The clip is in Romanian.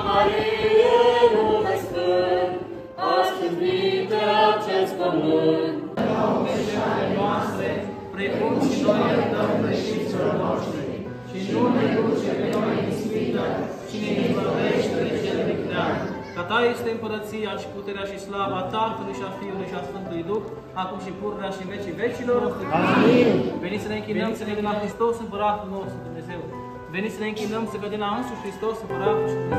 care e nume sfânt, a scândit pe acest pământ. Greșelile noastre, precum și noi iertăm greșiților noștri, și nu ne duce pe noi în ispită, ci ne izbăvește de cel viclean. Ca Ta este împărăția și puterea și slava Tatălui și a Fiului și a Sfântului Duh, acum și pururea și în vecii vecilor. Amin. Veniți să ne închinăm, să ne vedem la Hristos, Împăratul nostru Dumnezeu. Veniți să ne închinăm, să vedem la însuși Hristos, Împăratul și Dumnezeu.